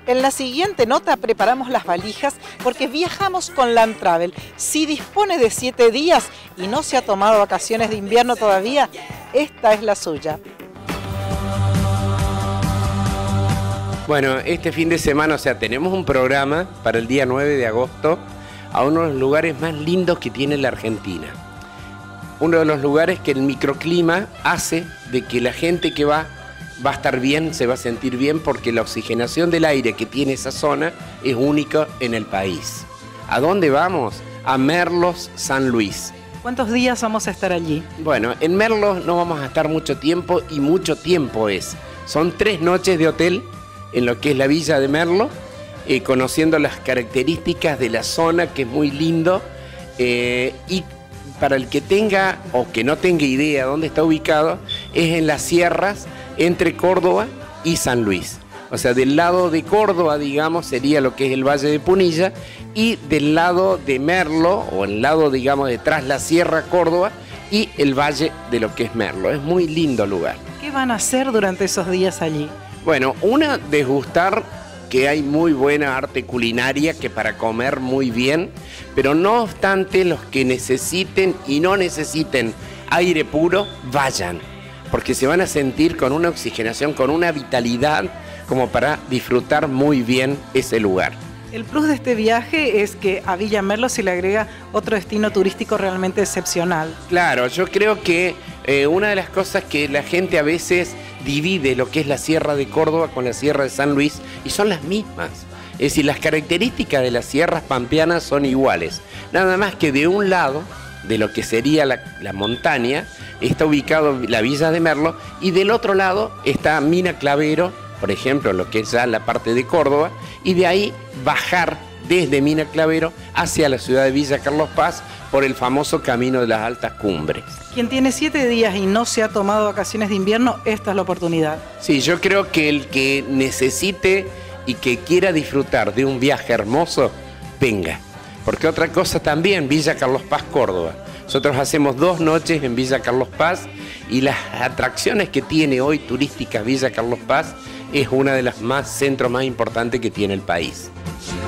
En la siguiente nota preparamos las valijas porque viajamos con Land Travel. Si dispone de 7 días y no se ha tomado vacaciones de invierno todavía, esta es la suya. Bueno, este fin de semana, tenemos un programa para el día 9 de agosto a uno de los lugares más lindos que tiene la Argentina. Uno de los lugares que el microclima hace de que la gente que va a estar bien, se va a sentir bien, porque la oxigenación del aire que tiene esa zona es única en el país. ¿A dónde vamos? A Merlos, San Luis. ¿Cuántos días vamos a estar allí? Bueno, en Merlos no vamos a estar mucho tiempo, y mucho tiempo son 3 noches de hotel en lo que es la villa de Merlo, conociendo las características de la zona, que es muy lindo, y para el que tenga o que no tenga idea dónde está ubicado, es en las sierras entre Córdoba y San Luis. O sea, del lado de Córdoba, digamos, sería lo que es el Valle de Punilla, y del lado de Merlo, o el lado, digamos, detrás la Sierra Córdoba, y el valle de lo que es Merlo. Es muy lindo lugar. ¿Qué van a hacer durante esos días allí? Bueno, degustar, que hay muy buena arte culinaria, que para comer muy bien, pero no obstante, los que necesiten y no necesiten aire puro, vayan, porque se van a sentir con una oxigenación, con una vitalidad, como para disfrutar muy bien ese lugar. El plus de este viaje es que a Villa Merlo se le agrega otro destino turístico realmente excepcional. Claro, yo creo que una de las cosas que la gente a veces divide lo que es la Sierra de Córdoba con la Sierra de San Luis, y son las mismas. Es decir, las características de las sierras pampeanas son iguales. Nada más que de un lado, de lo que sería la montaña, está ubicado la villa de Merlo, y del otro lado está Mina Clavero, por ejemplo, lo que es ya la parte de Córdoba, y de ahí bajar desde Mina Clavero hacia la ciudad de Villa Carlos Paz por el famoso camino de las altas cumbres. Quien tiene 7 días y no se ha tomado vacaciones de invierno, esta es la oportunidad. Sí, yo creo que el que necesite y que quiera disfrutar de un viaje hermoso, venga. Porque otra cosa también, Villa Carlos Paz, Córdoba. Nosotros hacemos 2 noches en Villa Carlos Paz, y las atracciones que tiene hoy turísticas Villa Carlos Paz es una de las centros más importantes que tiene el país.